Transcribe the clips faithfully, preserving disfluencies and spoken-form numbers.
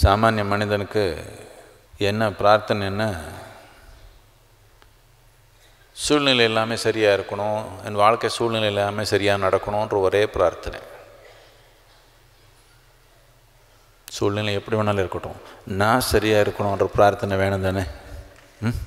சாமானிய மனிதனுக்கு என்ன பிரார்த்தனைன்னா, சூழ்நிலை எல்லாமே சரியாக இருக்கணும், என் வாழ்க்கை சூழ்நிலை எல்லாமே சரியாக நடக்கணுன்ற ஒரே பிரார்த்தனை. சூழ்நிலை எப்படி வேணாலும் இருக்கட்டும், நான் சரியாக இருக்கணுன்ற பிரார்த்தனை வேணும் தானே? ம்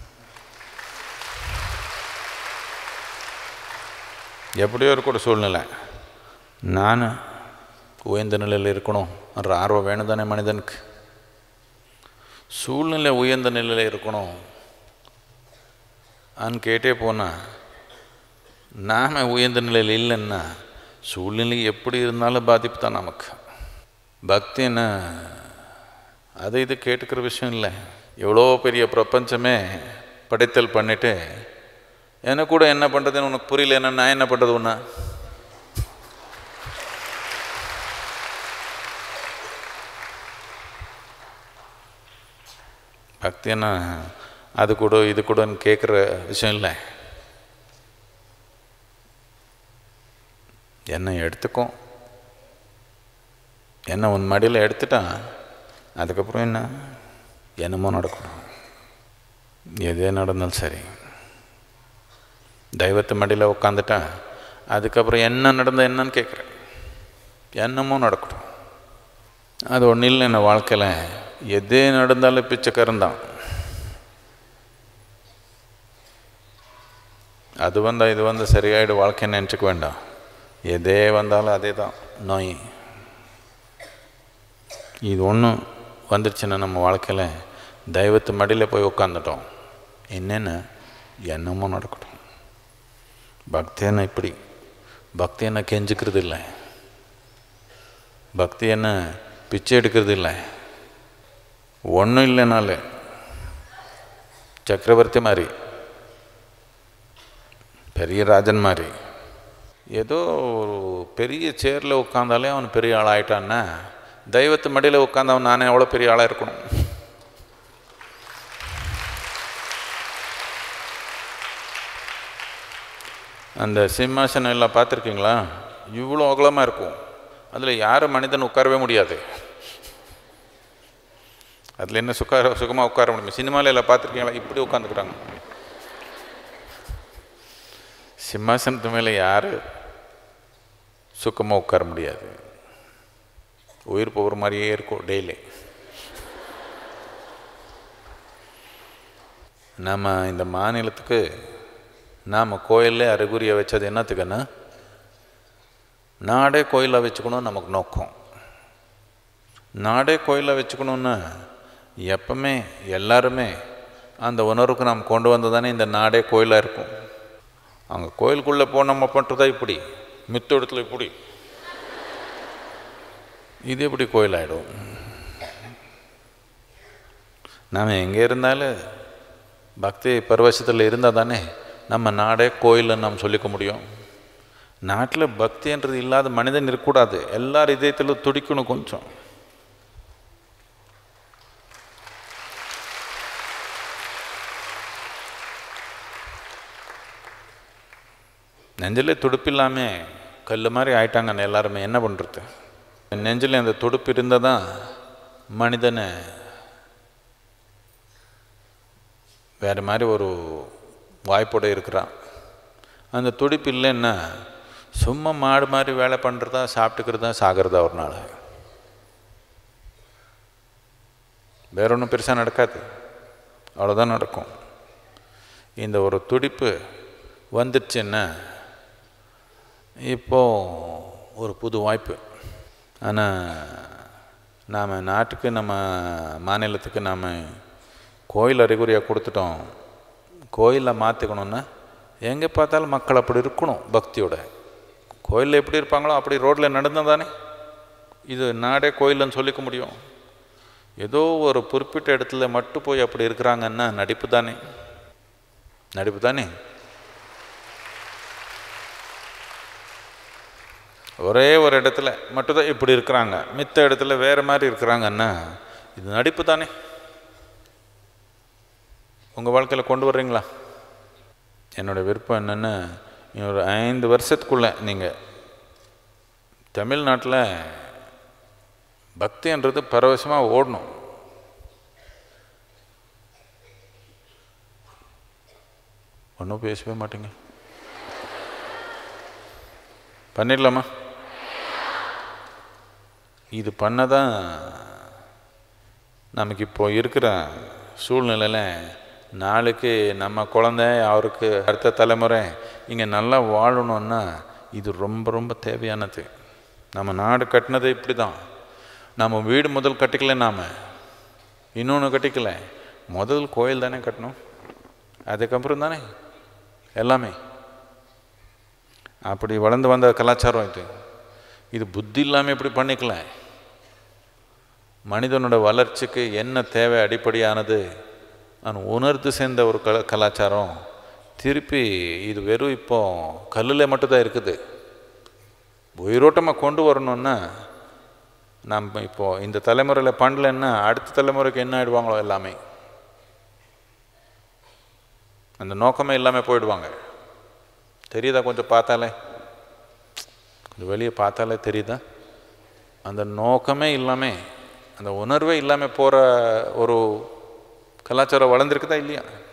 எப்படியோ இருக்கட்டும் சூழ்நிலை, நான் உயர்ந்த நிலையில் இருக்கணும் என்ற ஆர்வம் வேணும் தானே மனிதனுக்கு? சூழ்நிலை உயர்ந்த நிலையில் இருக்கணும் அன்னு கேட்டே போனால், நாம் உயர்ந்த நிலையில் இல்லைன்னா சூழ்நிலை எப்படி இருந்தாலும் பாதிப்பு தான் நமக்கு. பக்தின்னா அது இது கேட்டுக்கிற விஷயம் இல்லை. எவ்வளோ பெரிய பிரபஞ்சமே படைத்தல் பண்ணிவிட்டு எனக்கு கூட என்ன பண்ணுறதுன்னு உனக்கு புரியலன்னா நான் என்ன பண்ணுறது ஒன்றா? பக்தின்னா அது கூட இது கூடன்னு கேட்குற விஷயம் இல்லை. என்னை எடுத்துக்கும், என்ன உன் மடியில் எடுத்துட்டான், அதுக்கப்புறம் என்ன என்னமோ நடக்கணும். எதே நடந்தாலும் சரி, தெய்வத்து மடியில் உட்காந்துட்டேன், அதுக்கப்புறம் என்ன நடந்தால் என்னன்னு கேட்குறேன், என்னமோ நடக்கட்டும். அது ஒன்றும் இல்லை. என்ன வாழ்க்கையில் எதே நடந்தாலும் பிச்சைக்காரன் தான். அது வந்தால் இது வந்து சரியாயிடும் வாழ்க்கைன்னு நினச்சிக்க வேண்டாம். எதே வந்தாலும் அதே தான் நோய். இது ஒன்று வந்துடுச்சுன்னா நம்ம வாழ்க்கையில் தெய்வத்து மடியில் போய் உட்காந்துட்டோம், என்னென்ன என்னமோ நடக்கட்டும். பக்தி என்ன இப்படி, பக்தி என்ன கெஞ்சிக்கிறது இல்லை, பக்தி என்ன பிச்சை எடுக்கிறது இல்லை. ஒன்றும் இல்லைனாலே சக்கரவர்த்தி மாதிரி, பெரிய ராஜன் மாதிரி, ஏதோ ஒரு பெரிய சேரில் உட்காந்தாலே அவன் பெரிய ஆள் ஆகிட்டான்னா, தெய்வத்து மடியில் உட்காந்தவன் நானே எவ்வளோ பெரிய ஆளாக இருக்கணும். அந்த சிம்மாசனம் எல்லாம் பார்த்துருக்கீங்களா? இவ்வளோ அகலமாக இருக்கும். அதில் யாரும் மனிதன் உட்காரவே முடியாது. அதில் என்ன சுக்கார சுகமாக உட்கார முடியும்? சினிமாவில் எல்லாம் பார்த்துருக்கீங்களா? இப்படி உட்காந்துக்கிறாங்க. சிம்மாசனத்து மேலே யார் சுக்கமாக உட்கார முடியாது. உயிர் போகிற மாதிரியே இருக்கும் டெய்லி. நம்ம இந்த மாநிலத்துக்கு நாம் கோயிலில் அறிகுறியை வச்சது என்னத்துக்குன்னா, நாடே கோயிலாக வச்சுக்கணும் நமக்கு நோக்கம். நாடே கோயிலாக வச்சுக்கணுன்னா எப்பவுமே எல்லாருமே அந்த உணர்வுக்கு நாம் கொண்டு வந்து தானே இந்த நாடே கோயிலாக இருக்கும். அங்கே கோயிலுக்குள்ளே போன நம்ம பண்ணுறதா இப்படி, மித்த இடத்துல இப்படி, இது எப்படி கோயிலாகிடும்? நாம் எங்கே இருந்தாலும் பக்தி பரவசத்தில் இருந்தால் தானே நம்ம நாடே கோயில்னு நாம் சொல்லிக்க முடியும். நாட்டில் பக்தின்றது இல்லாத மனிதன் இருக்கக்கூடாது. எல்லார் இதயத்திலும் துடிக்கணும் கொஞ்சம். நெஞ்சிலே துடுப்பு இல்லாமல் கல் மாதிரி ஆயிட்டாங்க எல்லாருமே. என்ன பண்ணுறது? நெஞ்சில் அந்த துடுப்பு இருந்தால் தான் மனிதனை வேறு மாதிரி ஒரு வாய்ப்போடு இருக்கிறான். அந்த துடிப்பு இல்லைன்னா சும்மா மாடு மாதிரி வேலை பண்ணுறதா, சாப்பிட்டுக்கிறதா, சாகிறதா ஒரு நாள். வேற ஒன்றும் பெருசாக நடக்காது, அவ்வளோதான் நடக்கும். இந்த ஒரு துடிப்பு வந்துடுச்சுன்னா இப்போது ஒரு புது வாய்ப்பு. ஆனால் நாம் நாட்டுக்கு, நம்ம மாநிலத்துக்கு நாம் கோயில் அறிகுறியாக கொடுத்துட்டோம். கோயிலில் மாற்றிக்கணுன்னா எங்கே பார்த்தாலும் மக்கள் அப்படி இருக்கணும் பக்தியோட. கோயிலில் எப்படி இருப்பாங்களோ அப்படி ரோட்டில் நடந்தால் தானே இது நாடே கோயில்னு சொல்லிக்க முடியும். ஏதோ ஒரு குறிப்பிட்ட இடத்துல மட்டும் போய் அப்படி இருக்கிறாங்கன்னா நடிப்பு தானே, நடிப்பு தானே. ஒரே ஒரு இடத்துல மட்டும்தான் இப்படி இருக்கிறாங்க, மித்த இடத்துல வேறு மாதிரி இருக்கிறாங்கன்னா இது நடிப்பு தானே. உங்கள் வாழ்க்கையில் கொண்டு வர்றீங்களா? என்னோடய விருப்பம் என்னென்னா, இன்னொரு ஐந்து வருஷத்துக்குள்ளே நீங்கள் தமிழ்நாட்டில் பக்தின்றது பரவசமாக ஓடணும். ஒன்றும் பேசவே மாட்டேங்க. பண்ணிடலாமா? இது பண்ண தான் நமக்கு இப்போ இருக்கிற சூழ்நிலையில் நாளைக்கு நம்ம குழந்தை அவருக்கு அடுத்த தலைமுறை இங்கே நல்லா வாழணுன்னா இது ரொம்ப ரொம்ப தேவையானது. நம்ம நாடு கட்டினது இப்படி தான். நம்ம வீடு முதல் கட்டிக்கல, நாம் இன்னொன்று கட்டிக்கல, முதல் கோயில் தானே கட்டணும், அதுக்கப்புறம் தானே எல்லாமே. அப்படி வளர்ந்து வந்த கலாச்சாரம் இது. இது புத்தி இல்லாமல் இப்படி பண்ணிக்கல. மனிதனோட வளர்ச்சிக்கு என்ன தேவை அடிப்படையானது நான் உணர்ந்து சேர்ந்த ஒரு கல கலாச்சாரம் திருப்பி இது வெறும் இப்போ கல்லில் மட்டும்தான் இருக்குது. உயிரோட்டமாக கொண்டு வரணுன்னா நம்ம இப்போது இந்த தலைமுறையில் பண்ணலன்னா அடுத்த தலைமுறைக்கு என்ன ஆகிடுவாங்களோ எல்லாமே. அந்த நோக்கமே இல்லாமல் போயிடுவாங்க. தெரியுதா? கொஞ்சம் பார்த்தாலே, கொஞ்சம் வெளியே பார்த்தாலே தெரியுதா? அந்த நோக்கமே இல்லாமல், அந்த உணர்வே இல்லாமல் போகிற ஒரு கலாச்சாரம் வளர்ந்துருக்குதா இல்லையா?